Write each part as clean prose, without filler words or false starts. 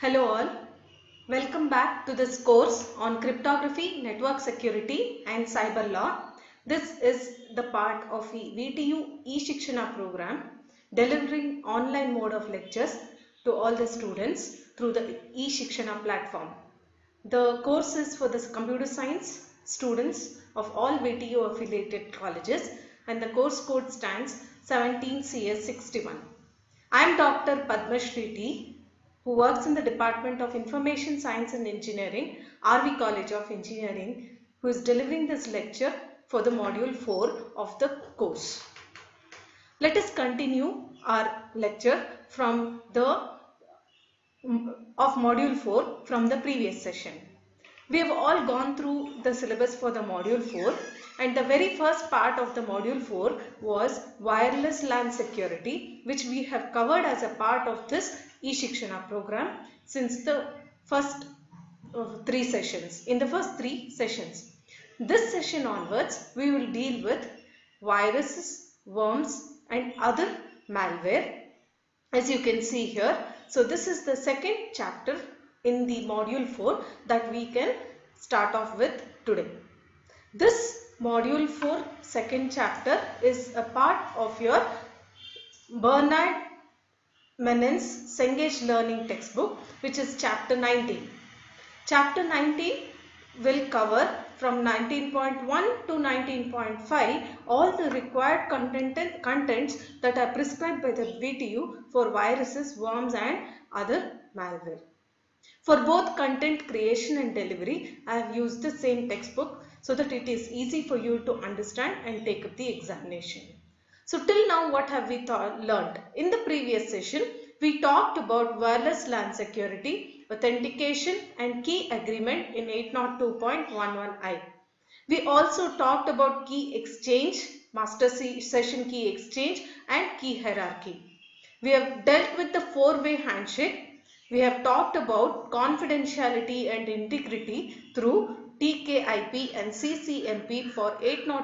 Hello all, welcome back to this course on cryptography, network security and cyber law. This is the part of the VTU eShikshana program delivering online mode of lectures to all the students through the eShikshana platform. The course is for the computer science students of all VTU affiliated colleges and the course code stands 17CS61. I am Dr. Padmashri T, who works in the Department of Information Science and Engineering, RV College of Engineering, who is delivering this lecture for the module 4 of the course. Let us continue our lecture from module 4 from the previous session. We have all gone through the syllabus for the module 4 and the very first part of the module 4 was wireless LAN security, which we have covered as a part of this eShikshana program since the first 3 sessions. In the first 3 sessions. This session onwards we will deal with viruses, worms and other malware, as you can see here. So this is the second chapter in the module 4 that we can start off with today. This module 4 second chapter is a part of your Bernard Menon's Cengage Learning textbook, which is chapter 19. Chapter 19 will cover from 19.1 to 19.5 all the required contents that are prescribed by the VTU for viruses, worms and other malware. For both content creation and delivery, I have used the same textbook so that it is easy for you to understand and take up the examination. So till now what have we learned? In the previous session, we talked about wireless LAN security, authentication and key agreement in 802.11i. We also talked about key exchange, master session key exchange and key hierarchy. We have dealt with the four-way handshake. We have talked about confidentiality and integrity through TKIP and CCMP for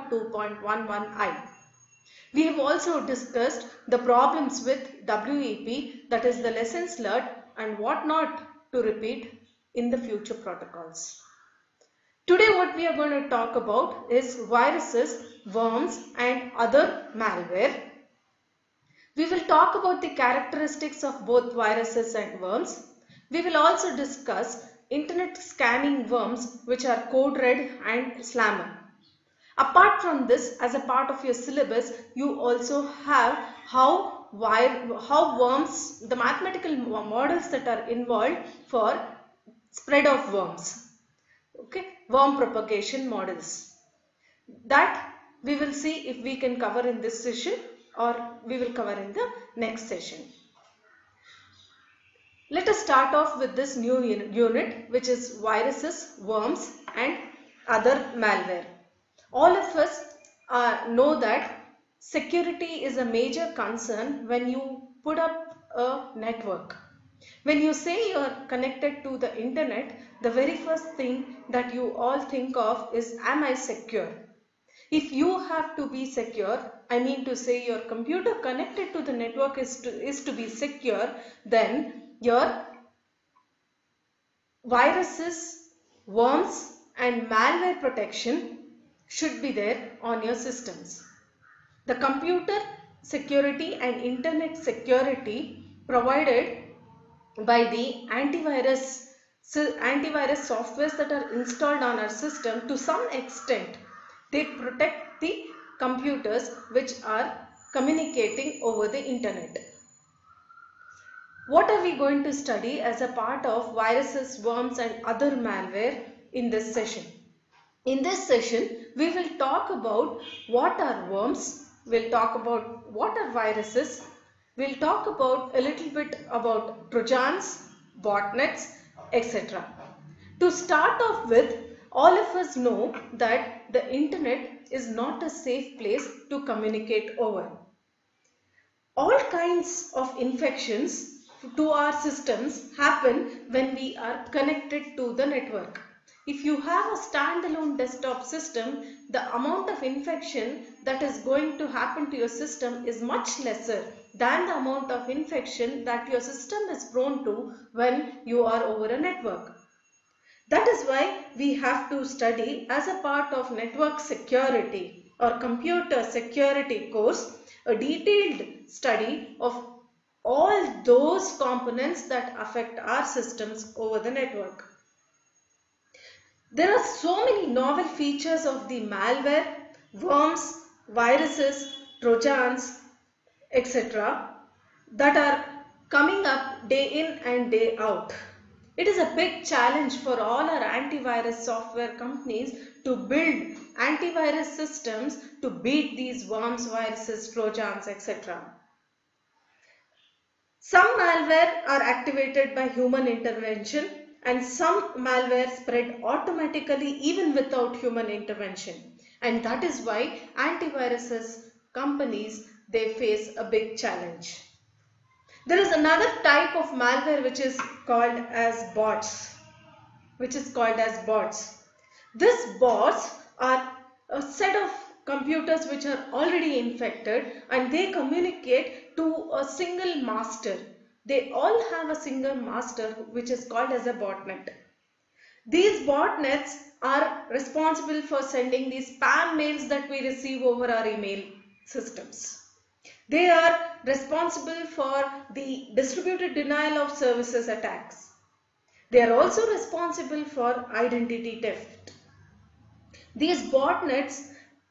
802.11i. We have also discussed the problems with WEP, that is the lessons learned and what not to repeat in the future protocols. Today what we are going to talk about is viruses, worms and other malware. We will talk about the characteristics of both viruses and worms. We will also discuss internet scanning worms, which are code red and slammer. Apart from this, as a part of your syllabus, you also have how worms, the mathematical models that are involved for spread of worms. Okay, worm propagation models. That we will see if we can cover in this session or we will cover in the next session. Let us start off with this new unit, which is viruses, worms and other malware. All of us know that security is a major concern when you put up a network. When you say you are connected to the internet, the very first thing that you all think of is, am I secure? If you have to be secure, I mean to say your computer connected to the network is to be secure, then your viruses, worms and malware protection should be there on your systems. The computer security and internet security provided by the antivirus softwares that are installed on our system, to some extent they protect the computers which are communicating over the internet. What are we going to study as a part of viruses, worms and other malware in this session? In this session, we will talk about what are worms, we'll talk about what are viruses, we'll talk about a little bit about trojans, botnets, etc. To start off with, all of us know that the internet is not a safe place to communicate over. All kinds of infections to our systems happen when we are connected to the network. If you have a standalone desktop system, the amount of infection that is going to happen to your system is much lesser than the amount of infection that your system is prone to when you are over a network. That is why we have to study as a part of network security or computer security course a detailed study of all those components that affect our systems over the network. There are so many novel features of the malware, worms, viruses, trojans, etc. that are coming up day in and day out. It is a big challenge for all our antivirus software companies to build antivirus systems to beat these worms, viruses, trojans, etc. Some malware are activated by human intervention and some malware spread automatically even without human intervention. And that is why antiviruses companies, they face a big challenge. There is another type of malware which is called as bots. These bots are a set of computers which are already infected and they communicate to a single master. They all have a single master which is called as a botnet. These botnets are responsible for sending these spam mails that we receive over our email systems. They are responsible for the distributed denial of services attacks. They are also responsible for identity theft. These botnets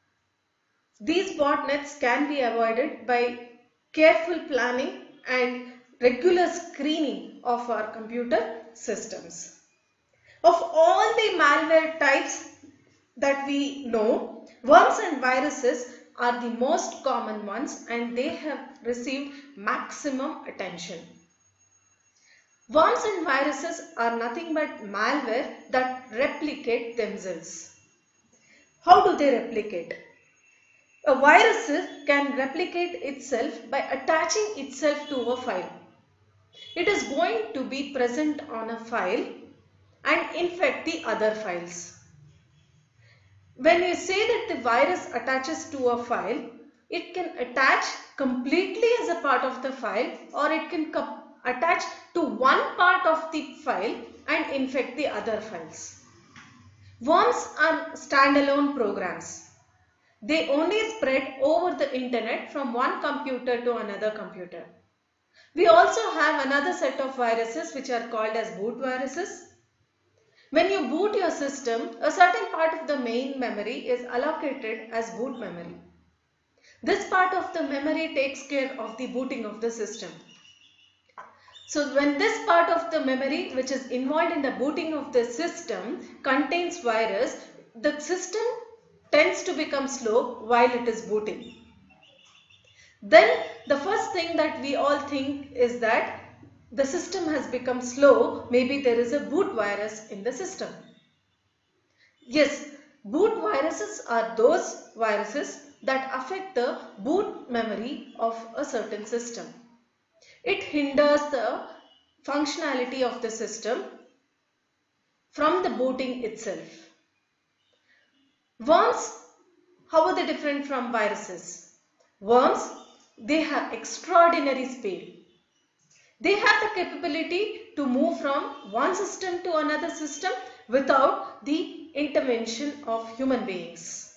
can be avoided by careful planning and regular screening of our computer systems. Of all the malware types that we know, worms and viruses are the most common ones and they have received maximum attention. Worms and viruses are nothing but malware that replicate themselves. How do they replicate? A virus can replicate itself by attaching itself to a file. It is going to be present on a file and infect the other files. When you say that the virus attaches to a file, it can attach completely as a part of the file or it can attach to one part of the file and infect the other files. Worms are standalone programs. They only spread over the internet from one computer to another computer. We also have another set of viruses which are called as boot viruses. When you boot your system, a certain part of the main memory is allocated as boot memory. This part of the memory takes care of the booting of the system. So when this part of the memory which is involved in the booting of the system contains virus, the system tends to become slow while it is booting. Then the first thing that we all think is that the system has become slow, maybe there is a boot virus in the system. Yes, boot viruses are those viruses that affect the boot memory of a certain system. It hinders the functionality of the system from the booting itself. Worms, how are they different from viruses? Worms, they have extraordinary speed. They have the capability to move from one system to another system without the intervention of human beings.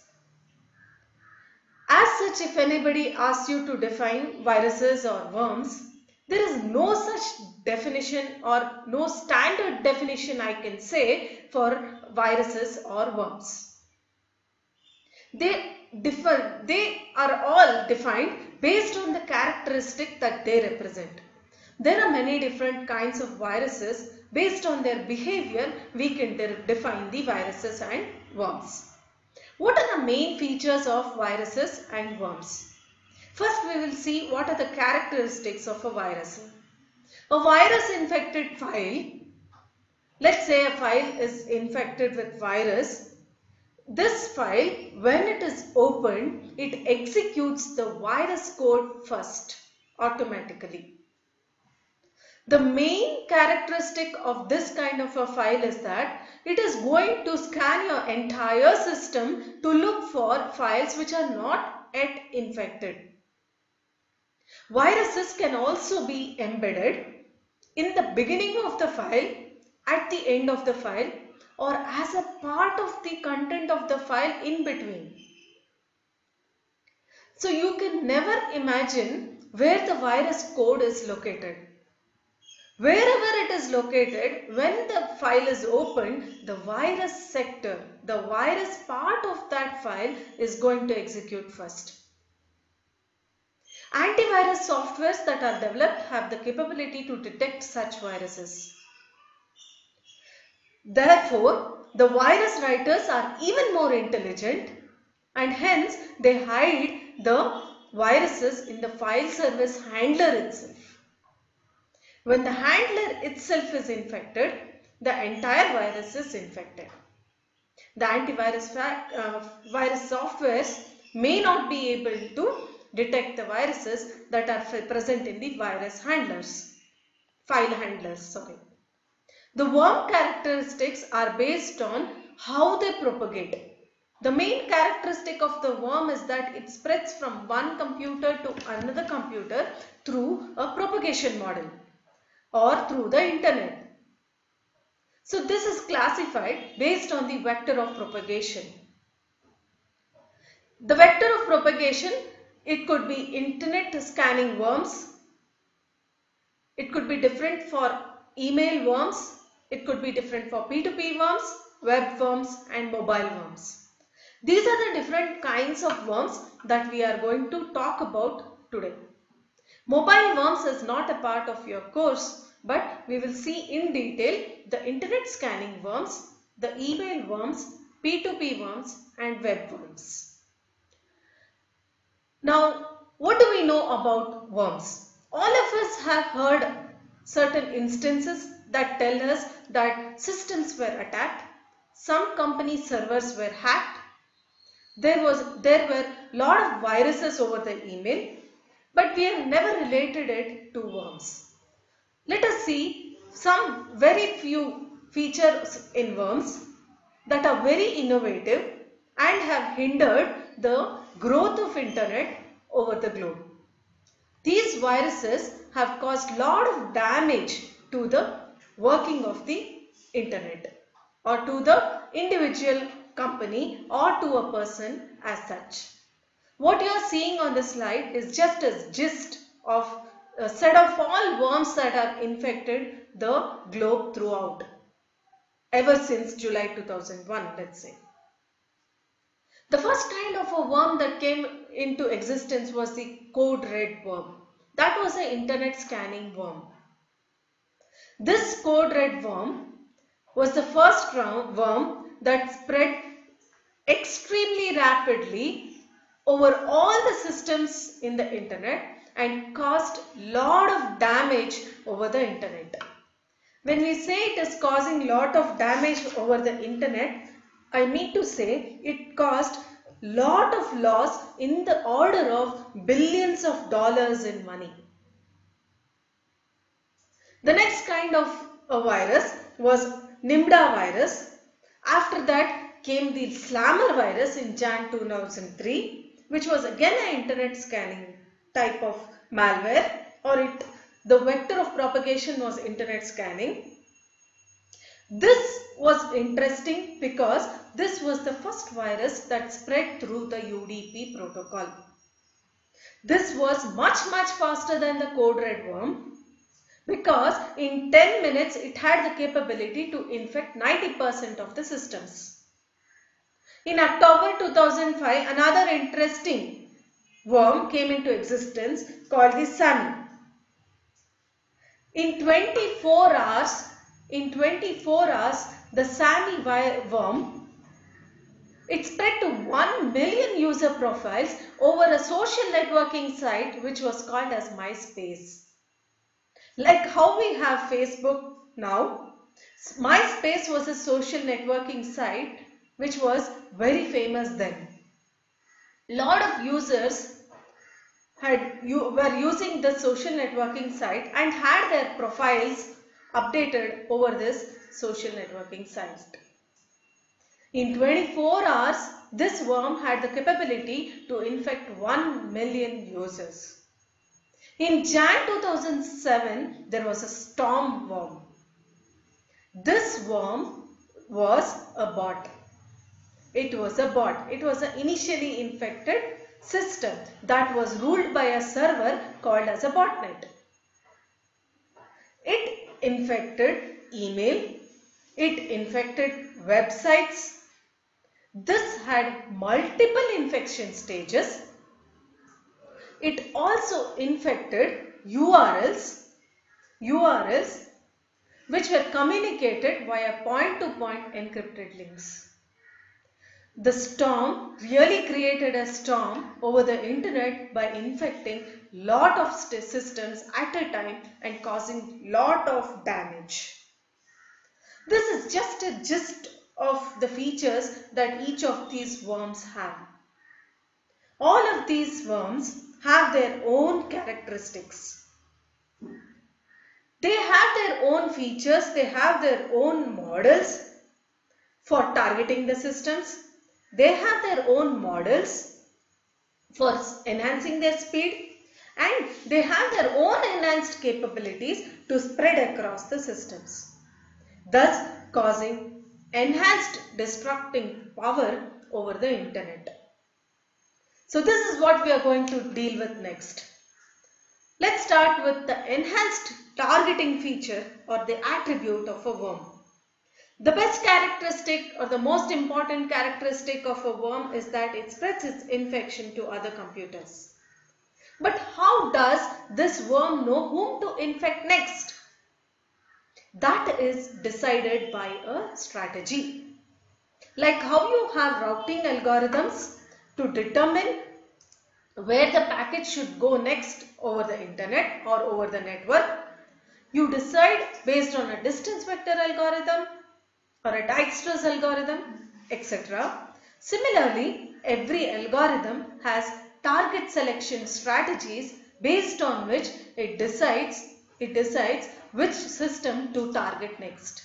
As such, if anybody asks you to define viruses or worms, there is no such definition or no standard definition I can say for viruses or worms. They are all defined based on the characteristic that they represent. There are many different kinds of viruses. Based on their behavior, we can define the viruses and worms. What are the main features of viruses and worms? First, we will see what are the characteristics of a virus. A virus infected file, let's say a file is infected with virus. This file, when it is opened, it executes the virus code first automatically. The main characteristic of this kind of a file is that it is going to scan your entire system to look for files which are not yet infected. Viruses can also be embedded in the beginning of the file, at the end of the file, or as a part of the content of the file in between. So you can never imagine where the virus code is located. Wherever it is located, when the file is opened, the virus sector, the virus part of that file is going to execute first. Antivirus softwares that are developed have the capability to detect such viruses. Therefore, the virus writers are even more intelligent and hence they hide the viruses in the file service handler itself. When the handler itself is infected, the entire virus is infected. The antivirus virus softwares may not be able to detect the viruses that are present in the virus handlers, file handlers, sorry. The worm characteristics are based on how they propagate. The main characteristic of the worm is that it spreads from one computer to another computer through a propagation model or through the internet. So this is classified based on the vector of propagation. The vector of propagation, it could be internet scanning worms. It could be different for email worms. It could be different for P2P worms, web worms and mobile worms. These are the different kinds of worms that we are going to talk about today. Mobile worms is not a part of your course, but we will see in detail the internet scanning worms, the email worms, P2P worms and web worms. Now, what do we know about worms? All of us have heard certain instances that tell us that systems were attacked, some company servers were hacked, there were lot of viruses over the email, but we have never related it to worms. Let us see some very few features in worms that are very innovative and have hindered the growth of internet over the globe. These viruses have caused lot of damage to the working of the internet or to the individual company or to a person as such. What you are seeing on the slide is just a gist of a set of all worms that have infected the globe throughout ever since July 2001, let's say. The first kind of a worm that came into existence was the code red worm. That was an internet scanning worm. This code red worm was the first worm that spread extremely rapidly over all the systems in the internet and caused lot of damage over the internet. When we say it is causing lot of damage over the internet, I mean to say it caused lot of loss in the order of billions of dollars in money. The next kind of a virus was Nimda virus. After that came the Slammer virus in Jan 2003, which was again an internet scanning type of malware, or the vector of propagation was internet scanning. This was interesting because this was the first virus that spread through the UDP protocol. This was much faster than the code red worm because in 10 minutes it had the capability to infect 90% of the systems. In October 2005, another interesting worm came into existence called the SAMI. In 24 hours, the SAMI worm, it spread to 1 million user profiles over a social networking site which was called as MySpace. Like how we have Facebook now, MySpace was a social networking site which was very famous then. Lot of users were using the social networking site and had their profiles updated over this social networking site. In 24 hours, this worm had the capability to infect 1 million users. In Jan 2007, there was a storm worm. This worm was a bot. It was a bot. It was an initially infected system that was ruled by a server called as a botnet. It infected email. It infected websites. This had multiple infection stages. It also infected URLs which were communicated via point-to-point encrypted links. The storm really created a storm over the internet by infecting lot of systems at a time and causing lot of damage. This is just a gist of the features that each of these worms have. All of these worms have their own characteristics. They have their own features, they have their own models for targeting the systems. They have their own models for enhancing their speed, and they have their own enhanced capabilities to spread across the systems, thus causing enhanced destructing power over the internet. So this is what we are going to deal with next. Let's start with the enhanced targeting feature or the attribute of a worm. The best characteristic or the most important characteristic of a worm is that it spreads its infection to other computers. But how does this worm know whom to infect next? That is decided by a strategy. Like how you have routing algorithms to determine where the packet should go next over the internet or over the network. You decide based on a distance vector algorithm or a Dijkstra's algorithm, etc. Similarly, every algorithm has target selection strategies based on which it decides which system to target next.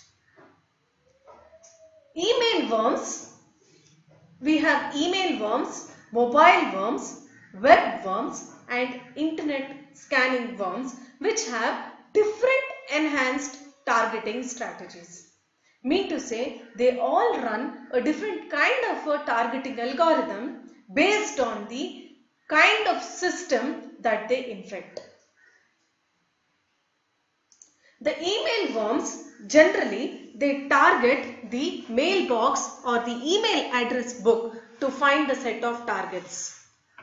Email worms. We have email worms, mobile worms, web worms and internet scanning worms which have different enhanced targeting strategies. Mean to say, they all run a different kind of a targeting algorithm based on the kind of system that they infect. The email worms, generally they target the mailbox or the email address book to find the set of targets.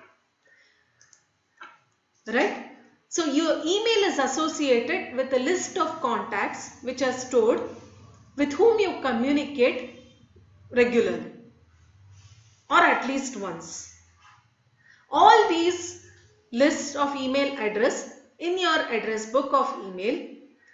Right? So your email is associated with a list of contacts which are stored with whom you communicate regularly or at least once. All these lists of email address in your address book of email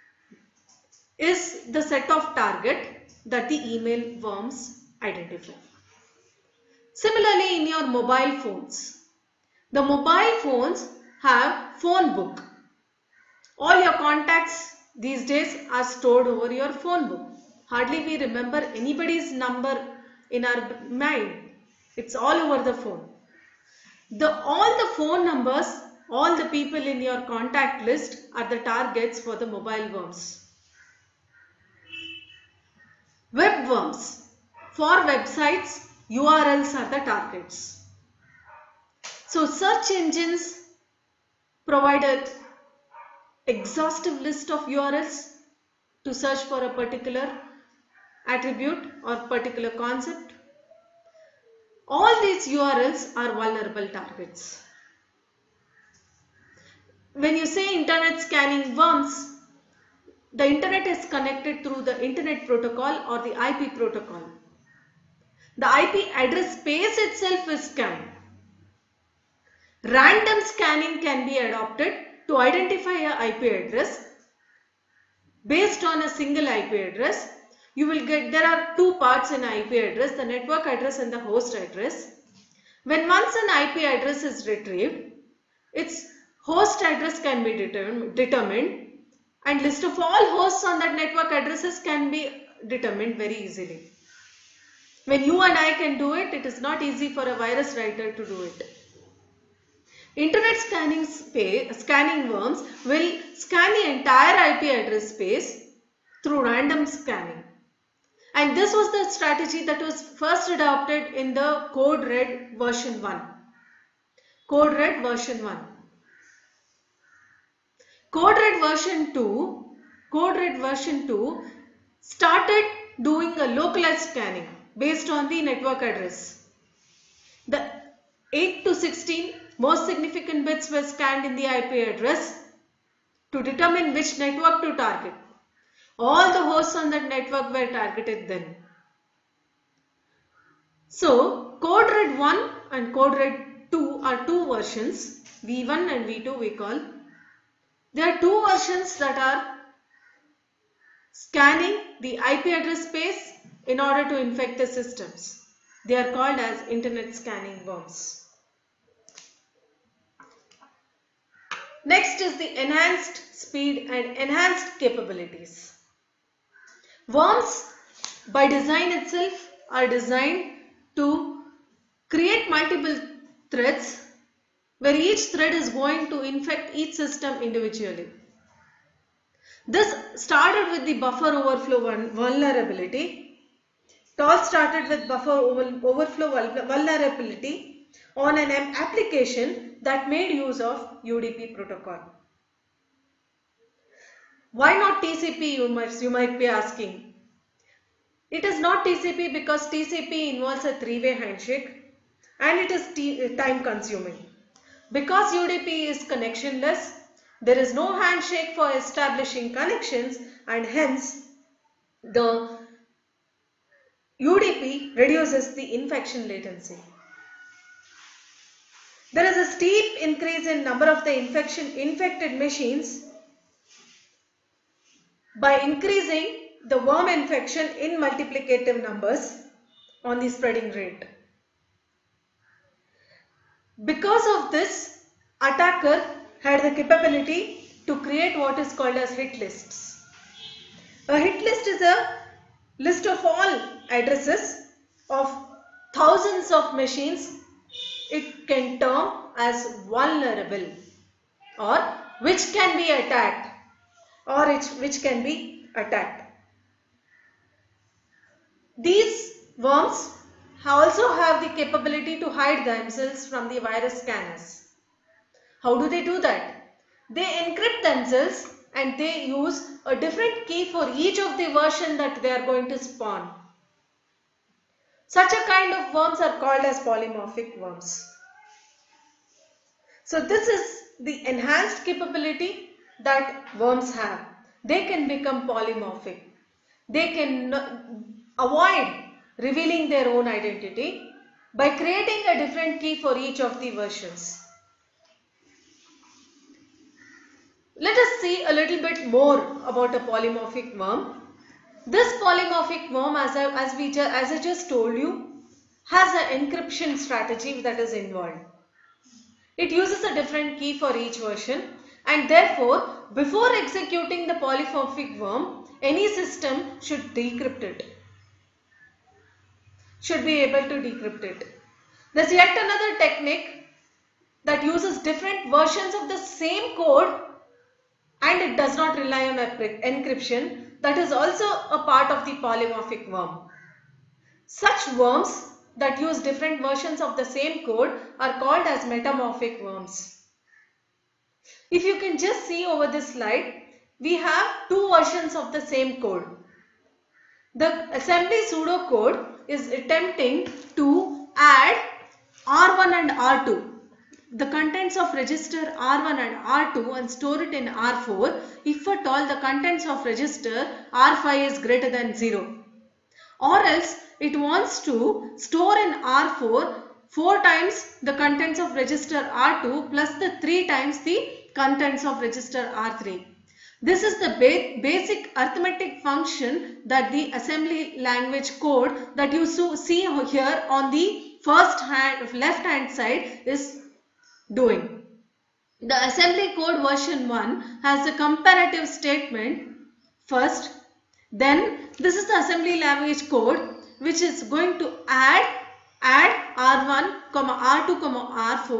is the set of target that the email worms identify. Similarly, in your mobile phones, the mobile phones have phone book. All your contacts these days are stored over your phone book. Hardly we remember anybody's number in our mind. It's all over the phone. All the phone numbers, all the people in your contact list are the targets for the mobile worms. Web worms. For websites, URLs are the targets. So search engines provide an exhaustive list of URLs to search for a particular attribute or particular concept. All these URLs are vulnerable targets. When you say internet scanning worms, the internet is connected through the internet protocol or the IP protocol. The IP address space itself is scanned. Random scanning can be adopted to identify an IP address. Based on a single IP address, you will get, there are two parts in IP address, the network address and the host address. When once an IP address is retrieved, its host address can be determined and list of all hosts on that network addresses can be determined very easily. When you and I can do it, it is not easy for a virus writer to do it. Internet scanning worms will scan the entire IP address space through random scanning. And this was the strategy that was first adopted in the Code Red version 1. Code Red version 1. Code Red version 2 started doing a localized scanning based on the network address. The 8 to 16 most significant bits were scanned in the IP address to determine which network to target. All the hosts on that network were targeted then. So, Code Red 1 and Code Red 2 are two versions, V1 and V2 we call. There are two versions that are scanning the IP address space in order to infect the systems. They are called as internet scanning worms. Next is the enhanced speed and enhanced capabilities. Worms by design itself are designed to create multiple threads where each thread is going to infect each system individually. This started with the buffer overflow vulnerability. It all started with buffer overflow vulnerability on an application that made use of UDP protocol. Why not TCP, you might be asking. It is not TCP because TCP involves a three-way handshake and it is time consuming. Because UDP is connectionless, there is no handshake for establishing connections and hence the UDP reduces the infection latency. There is a steep increase in number of the infected machines by increasing the worm infection in multiplicative numbers on the spreading rate. Because of this, attacker had the capability to create what is called as hit lists. A hit list is a list of all addresses of thousands of machines it can term as vulnerable or which can be attacked or which can be attacked. These worms also have the capability to hide themselves from the virus scanners. How do they do that? They encrypt themselves and they use a different key for each of the version that they are going to spawn. Such a kind of worms are called as polymorphic worms. So this is the enhanced capability that worms have. They can become polymorphic. They can avoid revealing their own identity by creating a different key for each of the versions. Let us see a little bit more about a polymorphic worm. This polymorphic worm, as I just told you, has an encryption strategy that is involved. It uses a different key for each version and therefore, before executing the polymorphic worm, any system should decrypt it. Should be able to decrypt it. There's yet another technique that uses different versions of the same code and it does not rely on encryption. That is also a part of the polymorphic worm. Such worms that use different versions of the same code are called as metamorphic worms. If you can just see over this slide, we have two versions of the same code. The assembly pseudocode is attempting to add R1 and R2. The contents of register R1 and R2 and store it in R4 if at all the contents of register R5 is greater than 0. Or else it wants to store in R4 4 times the contents of register R2 plus the 3 times the contents of register R3. This is the basic arithmetic function that the assembly language code that you see here on the left hand side is doing. The assembly code version 1 has a comparative statement first, then this is the assembly language code which is going to add R1, R2, R4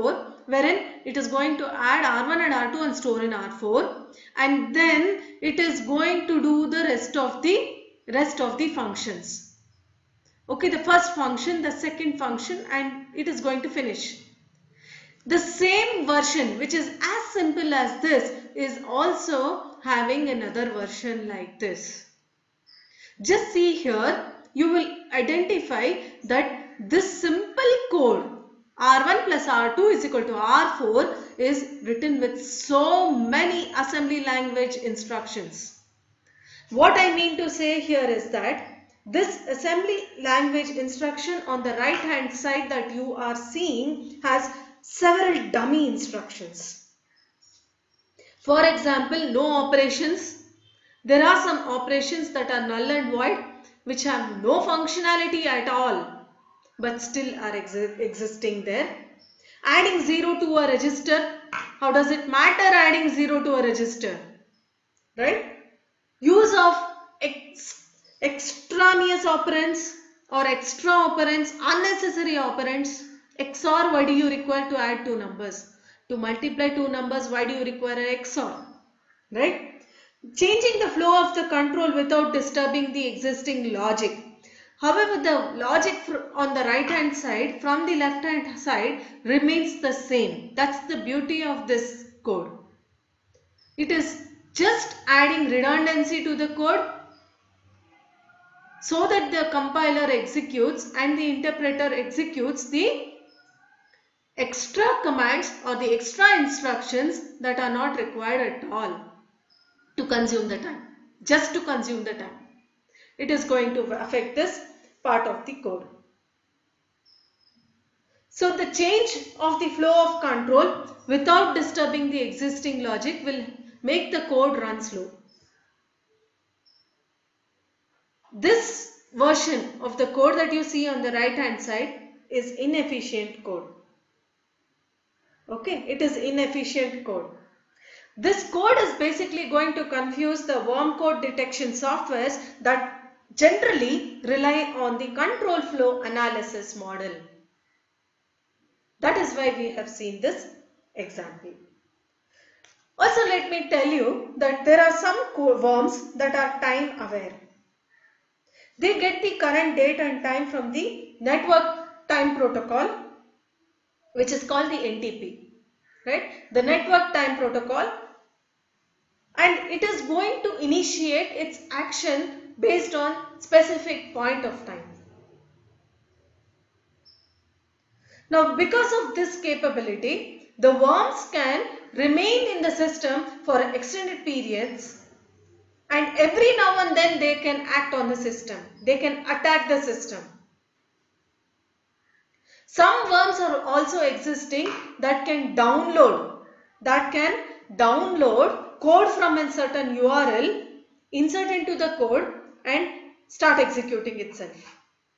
wherein it is going to add R1 and R2 and store in R4, and then it is going to do the rest of the functions. Okay, the first function, the second function, and it is going to finish. The same version, which is as simple as this, is also having another version like this. Just see here, you will identify that this simple code R1 plus R2 is equal to R4 is written with so many assembly language instructions. What I mean to say here is that this assembly language instruction on the right hand side that you are seeing has several dummy instructions. For example, no operations. There are some operations that are null and void which have no functionality at all but still are existing there. Adding 0 to a register. How does it matter adding 0 to a register? Right? Use of extraneous operands or extra operands, unnecessary operands. XOR, why do you require to add two numbers? To multiply two numbers, why do you require an XOR? Right? Changing the flow of the control without disturbing the existing logic. However, the logic on the right hand side from the left hand side remains the same. That's the beauty of this code. It is just adding redundancy to the code so that the compiler executes and the interpreter executes the extra commands or the extra instructions that are not required at all to consume the time, just to consume the time. It is going to affect this part of the code. So the change of the flow of control without disturbing the existing logic will make the code run slow. This version of the code that you see on the right hand side is inefficient code. Okay, it is inefficient code. This code is basically going to confuse the worm code detection softwares that generally rely on the control flow analysis model. That is why we have seen this example. Also, let me tell you that there are some worms that are time aware. They get the current date and time from the network time protocol, which is called the NTP, right? The network time protocol, and it is going to initiate its action based on specific point of time. Now, because of this capability, the worms can remain in the system for extended periods, and every now and then they can act on the system. They can attack the system. Some worms are also existing that can download code from a certain URL, insert into the code and start executing itself.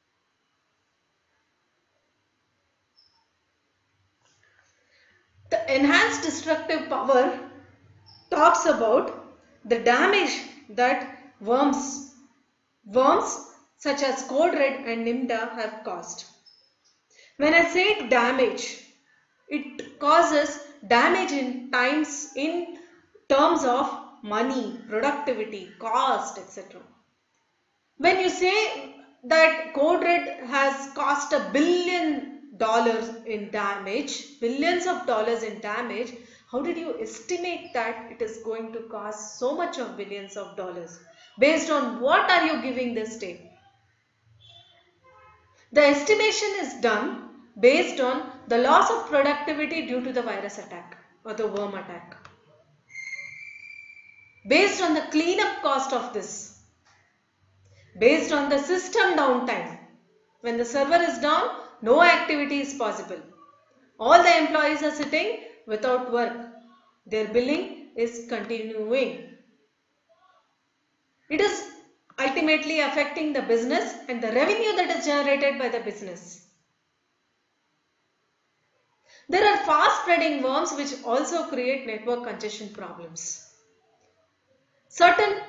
The enhanced destructive power talks about the damage that worms such as CodeRed and Nimda have caused. When I say damage, it causes damage in terms of money, productivity, cost, etc. When you say that CodeRed has cost $1 billion in damage, billions of dollars in damage, how did you estimate that it is going to cost so much of billions of dollars? Based on what are you giving this state? The estimation is done based on the loss of productivity due to the virus attack or the worm attack. Based on the cleanup cost of this. Based on the system downtime. When the server is down, no activity is possible. All the employees are sitting without work. Their billing is continuing. It is ultimately affecting the business and the revenue that is generated by the business. There are fast spreading worms which also create network congestion problems. Certain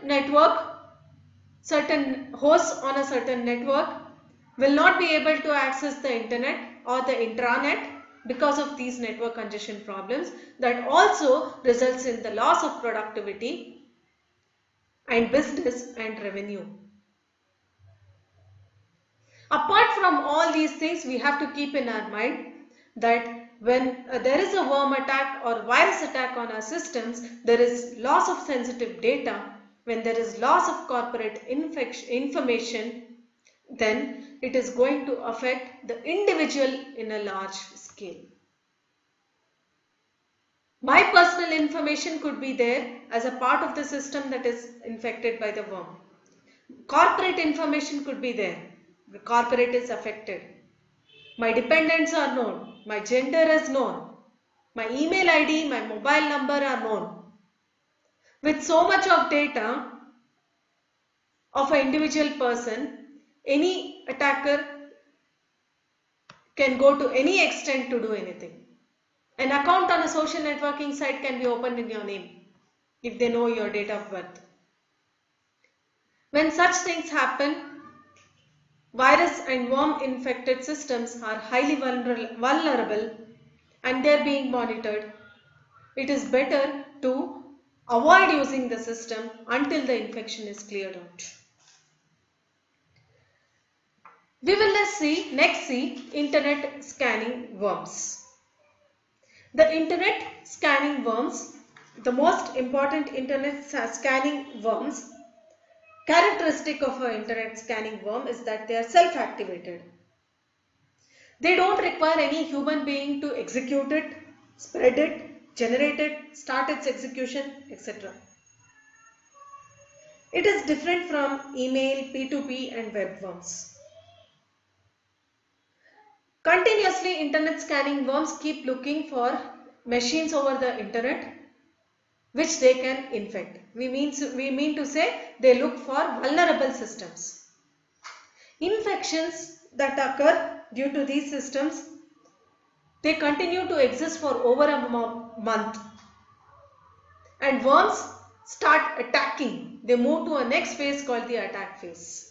hosts on a certain network will not be able to access the internet or the intranet because of these network congestion problems that also results in the loss of productivity and business and revenue. Apart from all these things, we have to keep in our mind that when there is a worm attack or virus attack on our systems, there is loss of sensitive data. When there is loss of corporate information, then it is going to affect the individual in a large scale. My personal information could be there as a part of the system that is infected by the worm. Corporate information could be there. The corporate is affected. My dependents are known. My gender is known. My email ID, my mobile number are known. With so much of data of an individual person, any attacker can go to any extent to do anything. An account on a social networking site can be opened in your name if they know your date of birth. When such things happen, virus and worm infected systems are highly vulnerable and they are being monitored. It is better to avoid using the system until the infection is cleared out. We will next see internet scanning worms. The internet scanning worms, the most important internet scanning worms, characteristic of an internet scanning worm is that they are self-activated. They don't require any human being to execute it, spread it, generate it, start its execution, etc. It is different from email, P2P and web worms. Continuously, internet scanning worms keep looking for machines over the internet which they can infect. We mean to say they look for vulnerable systems. Infections that occur due to these systems, they continue to exist for over a month. And worms start attacking. They move to a next phase called the attack phase.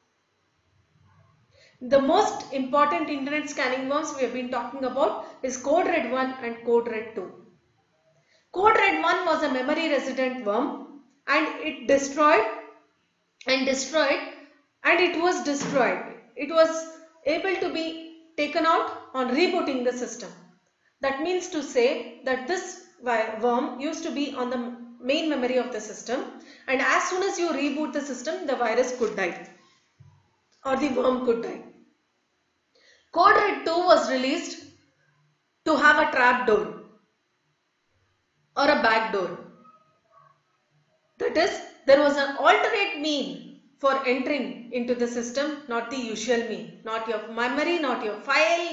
The most important internet scanning worms we have been talking about is Code Red 1 and Code Red 2. Code Red 1 was a memory resident worm and it destroyed and it was destroyed. It was able to be taken out on rebooting the system. That means to say that this worm used to be on the main memory of the system, and as soon as you reboot the system, the virus could die or the worm could die. Code Red 2 was released to have a trap door or a back door. That is, there was an alternate mean for entering into the system, not the usual mean, not your memory, not your file,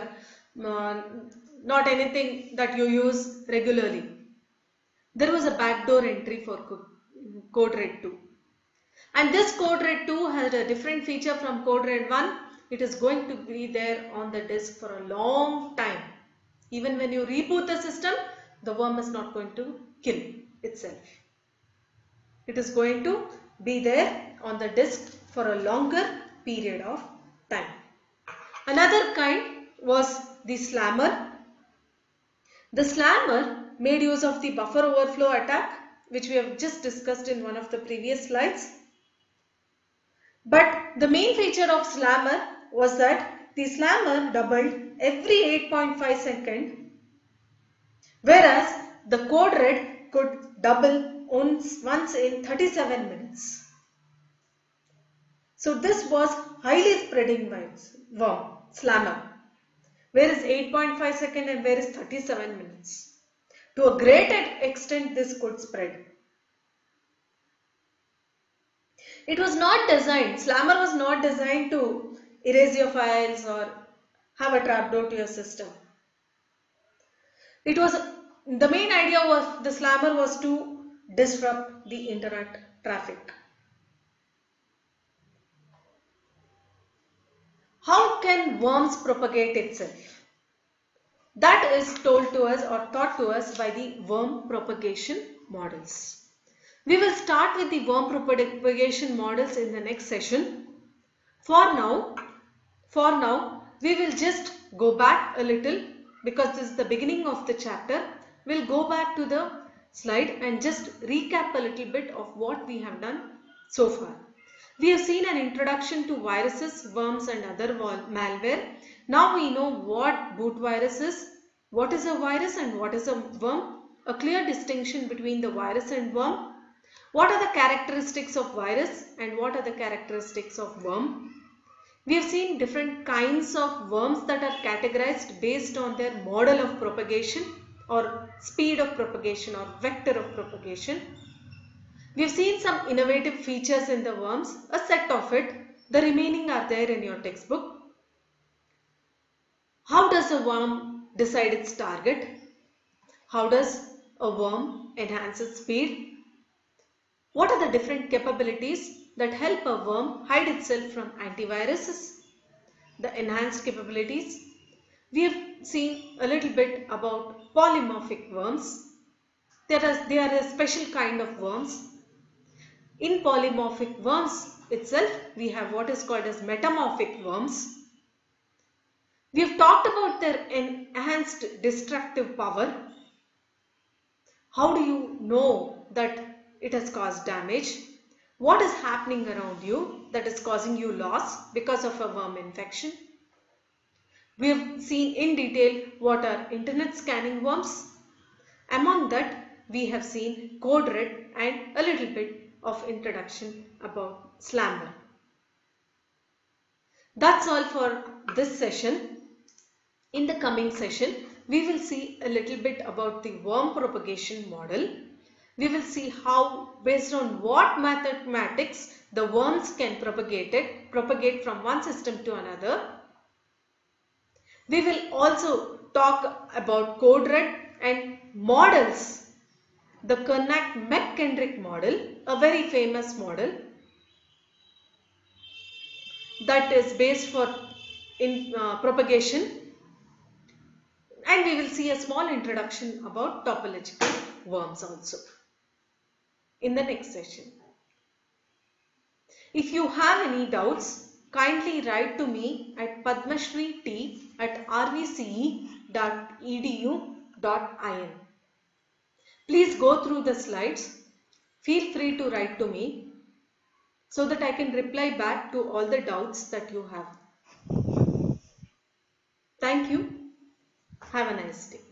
not anything that you use regularly. There was a backdoor entry for Code Red 2. And this Code Red 2 had a different feature from Code Red 1. It is going to be there on the disk for a long time. Even when you reboot the system, the worm is not going to kill itself. It is going to be there on the disk for a longer period of time. Another kind was the slammer. The slammer made use of the buffer overflow attack, which we have just discussed in one of the previous slides. But the main feature of slammer was that the slammer doubled every 8.5 seconds, whereas the Code Red could double once in 37 minutes. So this was highly spreading worm, slammer. Where is 8.5 seconds and where is 37 minutes? To a great extent this could spread. It was not designed, slammer was not designed to erase your files or have a trapdoor to your system. The main idea of the slammer was to disrupt the internet traffic. How can worms propagate itself? That is told to us or taught to us by the worm propagation models. We will start with the worm propagation models in the next session. For now, we will just go back a little because this is the beginning of the chapter, we'll go back to the slide and just recap a little bit of what we have done so far. We have seen an introduction to viruses, worms and other malware. Now we know what boot virus is, what is a virus and what is a worm, a clear distinction between the virus and worm, what are the characteristics of virus and what are the characteristics of worm. We have seen different kinds of worms that are categorized based on their model of propagation or speed of propagation or vector of propagation. We have seen some innovative features in the worms, a set of it. The remaining are there in your textbook. How does a worm decide its target? How does a worm enhance its speed? What are the different capabilities that help a worm hide itself from antiviruses? The enhanced capabilities. We have seen a little bit about polymorphic worms. They are a special kind of worms. In polymorphic worms itself, we have what is called as metamorphic worms. We have talked about their enhanced destructive power. How do you know that it has caused damage? What is happening around you that is causing you loss because of a worm infection? We have seen in detail what are internet scanning worms. Among that, we have seen code red and a little bit of introduction about Slammer. That's all for this session. In the coming session, we will see a little bit about the worm propagation model. We will see how, based on what mathematics, the worms can propagate from one system to another. We will also talk about code red and models. The Kernack-McKendrick model, a very famous model that is based for propagation, and we will see a small introduction about topological worms also in the next session. If you have any doubts, kindly write to me at padmashreet@rvce.edu.in. Please go through the slides. Feel free to write to me so that I can reply back to all the doubts that you have. Thank you. Have a nice day.